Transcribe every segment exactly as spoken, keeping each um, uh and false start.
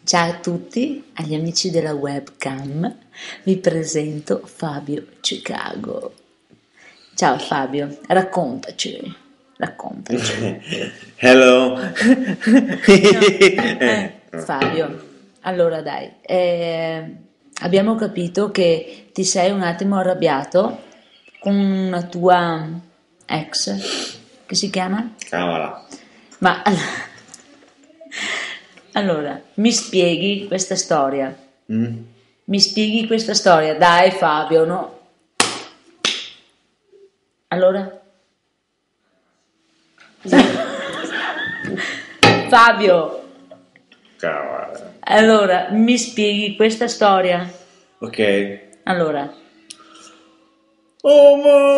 Ciao a tutti, agli amici della webcam, vi presento Fabio Chicago. Ciao Fabio, raccontaci, raccontaci. Hello. No, eh, Fabio, allora dai, eh, abbiamo capito che ti sei un attimo arrabbiato con una tua ex, che si chiama? Cavolo. Ma allora, mi spieghi questa storia? Mm? Mi spieghi questa storia? Dai Fabio, no? Allora? Fabio, Cavolo. allora, mi spieghi questa storia? Ok. Allora, Oh,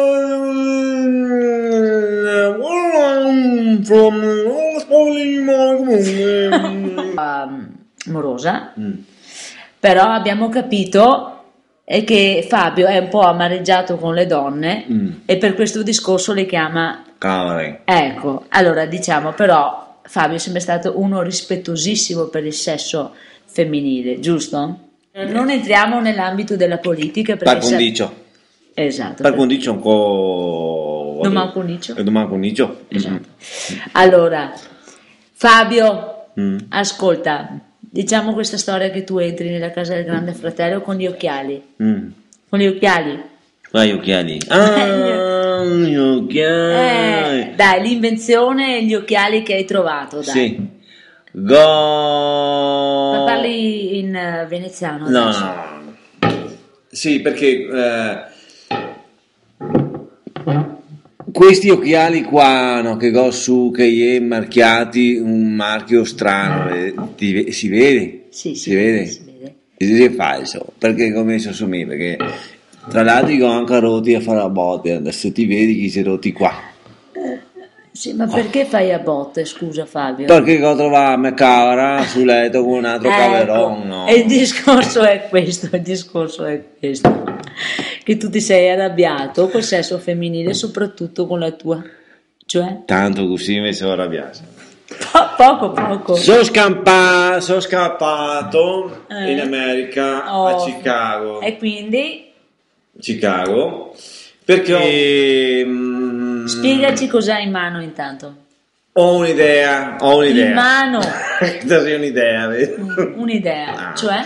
man, from um, morosa, Mm. però abbiamo capito è che Fabio è un po' amareggiato con le donne Mm. e per questo discorso le chiama. Cavolo. Ecco, allora diciamo però Fabio è sempre stato uno rispettosissimo per il sesso femminile, giusto? Non entriamo nell'ambito della politica perché Per sa- condicio. Esatto. Per per- condicio un po'. Domani condicio. E domani condicio. Esatto. Allora, Fabio, Mm. ascolta, diciamo questa storia che tu entri nella casa del grande fratello con gli occhiali. Mm. Con gli occhiali. Ah, gli occhiali. Ah, gli occhiali. Eh, dai, l'invenzione e gli occhiali che hai trovato, dai. Sì. Go. Ma parli in eh, veneziano No, adesso? no, no. Sì, perché eh, questi occhiali qua, no, che go su, che gli marchiati un marchio strano, eh, ti- si vede? Sì, sì, Si vede? si vede. Sì, è falso, perché come sono me, perché tra l'altro io ho anche rotti a fare la botte, adesso ti vedi chi si è rotti qua. Sì, ma perché fai a botte, scusa Fabio? Perché ho trovato me cavera sul letto con un altro Ecco, caveron, no? e il discorso è questo, il discorso è questo, che tu ti sei arrabbiato col sesso femminile, soprattutto con la tua, cioè, Tanto così mi sono arrabbiato. po- poco poco. Sono scampa- sono scappato Eh. in America, Oh. a Chicago. E quindi, Chicago, perché mm, spiegaci cos'hai in mano intanto. ho un'idea, ho un'idea. In mano. Questa è un'idea, vero? Mm, un'idea, Ah. cioè,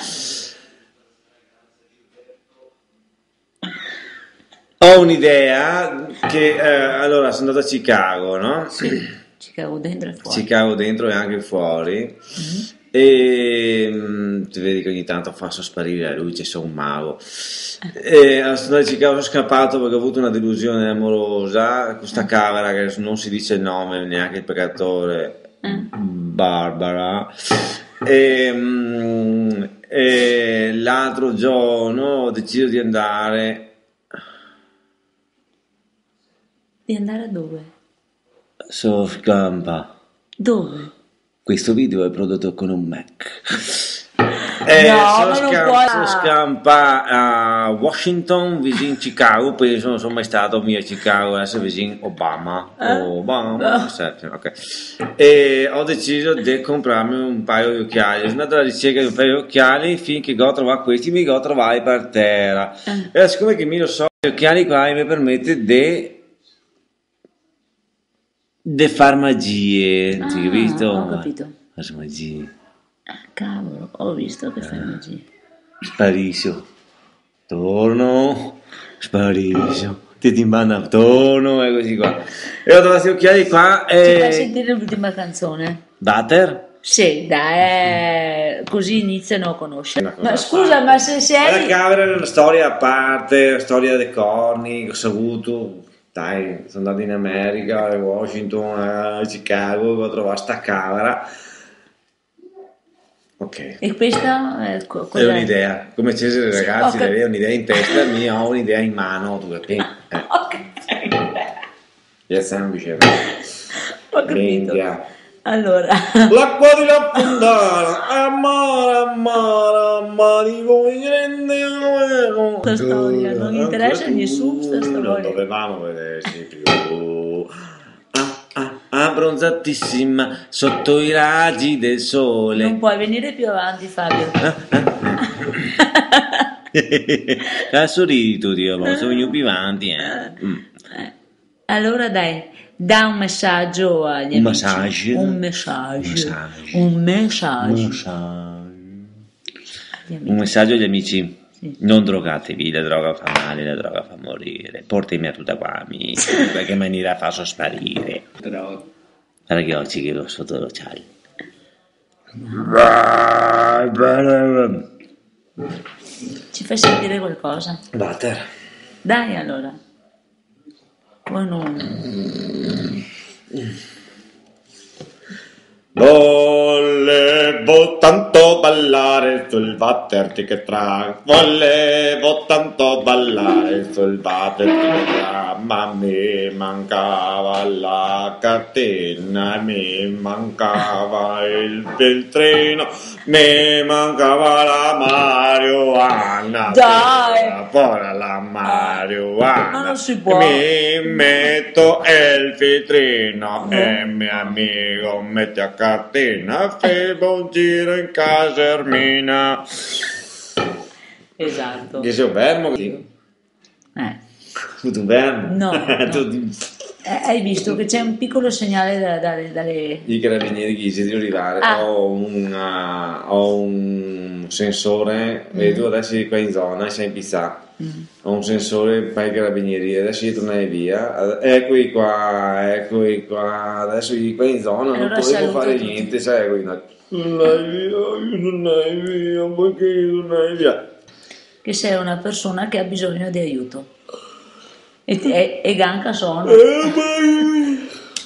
Ho un'idea che, eh, allora, sono andato a Chicago, no? Chicago dentro e fuori. Chicago dentro e anche fuori. Mhm. E mm, ti vedi che ogni tanto fa sparire la luce, sono un mago. E sono andato a Chicago, sono scappato perché ho avuto una delusione amorosa. Questa cavera che non si dice il nome, neanche il peccatore, Eh. Barbara. E, mm, e l'altro giorno ho deciso di andare. Di andare a dove? So scampa. Dove? Questo video è prodotto con un Mac. Eh, No, sono, ma non scam- puoi- sono scampa a Washington, vicino Chicago, penso non sono mai stato mio a Chicago, adesso vicino Obama. Eh? Obama, No. sì, ok. E ho deciso di comprarmi un paio di occhiali. Sono andato alla ricerca di un paio di occhiali finché ho trovato questi, mi ho trovati per terra. Eh. E siccome che mi lo so, gli occhiali qua mi permette di di far magie, Ah, ti hai visto? ho capito. Fare magie. Ah, cavolo, ho visto che fai magia. Sparisco, torno, sparisco, ti ti manda torno e così qua. E ho trovato questi occhiali qua Ci fai e... sentire l'ultima canzone? Butter? Sì, dai, eh, così iniziano a conoscere. Una cosa Ma a scusa, parte. ma se sei... La camera è una storia a parte, la storia dei corni, che ho saputo. Dai, sono andato in America, a Washington, a Chicago, ho trovato sta camera. Ok. E questa è, co- È cos'è? un'idea, come Cesare Sì, ragazzi, ho cap- lei ha un'idea in testa, mia ho un'idea in mano, tu capi? Eh, Ok, è semplice. ho capito. Minchia. Allora, L'acqua di la fontana, amara, amara, amari come rende Sta storia, non interessa a nessuno sta storia. Non dovevamo vederci più. Ah, ah, abbronzatissima sotto i raggi del sole. Non puoi venire più avanti, Fabio. Adesso ridi tu, Dio, ma sono più avanti. Eh. Mm. Allora dai, da un messaggio agli Un amici. messaggio. Un messaggio. Messaggio. Un messaggio. Messaggio. Agli amici. Un messaggio agli amici. Sì. Non drogatevi, la droga fa male, la droga fa morire. Portami a tutta qua, amici, perché maniera fa sparire. Però... Ragazzi, che lo sotto l'occhiale. Ci fai sentire qualcosa? Butter. Dai allora. Poi non... Volevo tanto ballare sul water ticket track, volevo tanto ballare sul water ticket track, ma mi mancava la cartina, mi mancava il filtrino, mi mancava la marijuana. Dai! Fuori la marijuana. Ma non si può. Mi metto il filtrino e mio amico mette a cartina, febo un giro in casermina. Esatto. Che sei un vermo? Eh. Tu un vermo? No, no. Tu Eh, hai visto che c'è un piccolo segnale da dare dalle... i carabinieri che dice di arrivare. Ah. Ho, una, ho un sensore, Mm. vedi tu adesso qua in zona, sei in pizza. Mm. Ho un sensore per i carabinieri, adesso io tornai via, eccoli qua, eccoli qua, adesso io qua in zona non Allora potevo saluto fare tutti. niente, sai, qui, no. Non vai via, io non vai via, perché io non vai via. Che sei una persona che ha bisogno di aiuto. E, ti- e, e Ganca sono. Eh, ma-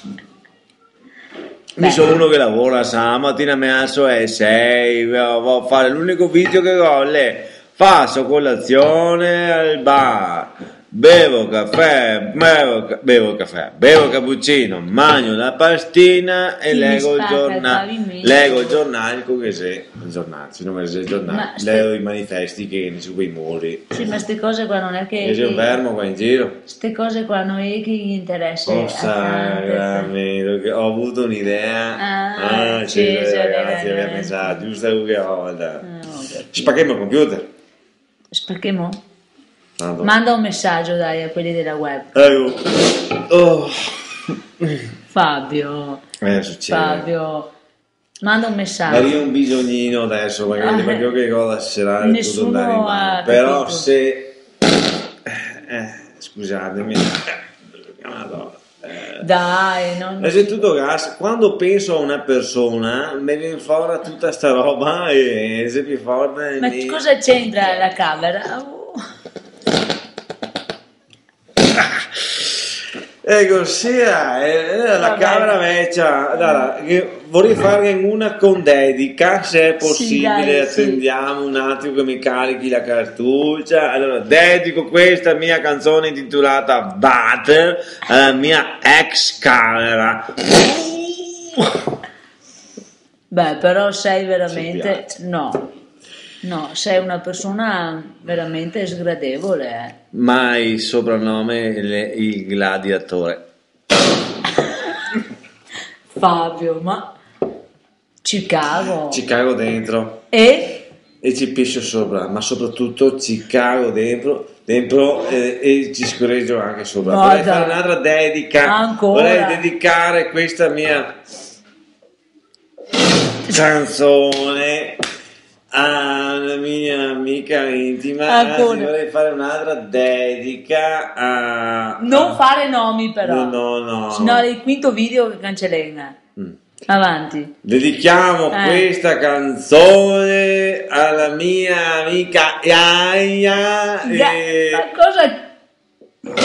Beh. Mi sono uno che lavora, stamattina mi alzo alle sei, vado a fare l'unico video che volle, faccio colazione al bar, bevo caffè, bevo, bevo caffè, bevo cappuccino, mangio la pastina e Chi mi leggo il spacca il giornale, pavimento. leggo il giornale, come che se, il giornale, se non mi il giornale, Ma ste- leggo i manifesti che su quei muri, Sì, ma queste cose qua non è che... e c'è un fermo qua in giro. Queste cose qua non è che gli interessa. Oh, a sacramento, che ho avuto un'idea. Ah, sì, Cesare, ragazzi, eh, abbiamo pensato, giusto che volta. tante. Ah, ho capito. Spacchiamo il computer. Spacchiamo? Tanto. Manda un messaggio dai a quelli della web. Ecco. Oh. Fabio, Eh, succede. Fabio, manda un Ma messaggio. io ho un bisognino adesso, magari Ah, perché io che cosa será tutto nessuno andare in ha mano. Però capito. se eh, scusatemi. Madonna. Eh. Dai, non... E se tutto gas, quando penso a una persona mi viene fuori tutta sta roba e se più forte Ma mi- cosa c'entra la camera? Uh, Ecco, sia eh, la Vabbè. camera vecchia, allora, che vorrei fare una con dedica, se è possibile, Sì, dai, sì. attendiamo un attimo che mi carichi la cartuccia. Allora, dedico questa mia canzone intitolata Butter alla mia ex camera. Beh, però sei veramente... Ci No, no, sei una persona veramente sgradevole. eh. Mai soprannome le- il gladiatore. Fabio, ma... Chicago. Ci cago dentro. E? E ci piscio sopra, ma soprattutto ci cago dentro, dentro eh, e ci scorreggio anche sopra. No, Vorrei dai. fare un'altra dedica, Ancora? vorrei dedicare questa mia canzone alla mia amica intima. Anzi, Ancora? vorrei fare un'altra dedica a... Non a- fare nomi però. No, no, no. Sennò il quinto video che cancellena. Mm. Avanti. Dedichiamo Eh. questa canzone alla mia amica Iaia. Ga- e- Ma cosa...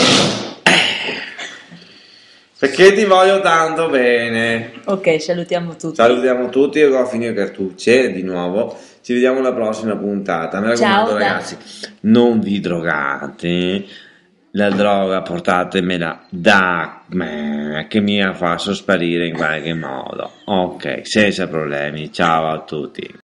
Perché ti voglio tanto bene. Ok, salutiamo tutti. Salutiamo tutti, io ho finito cartucce di nuovo. Ci vediamo alla prossima puntata. Mi raccomando, Ciao, da- ragazzi, non vi drogate. La droga portatemela da me, che mi fa sparire in qualche modo. Ok, senza problemi. Ciao a tutti.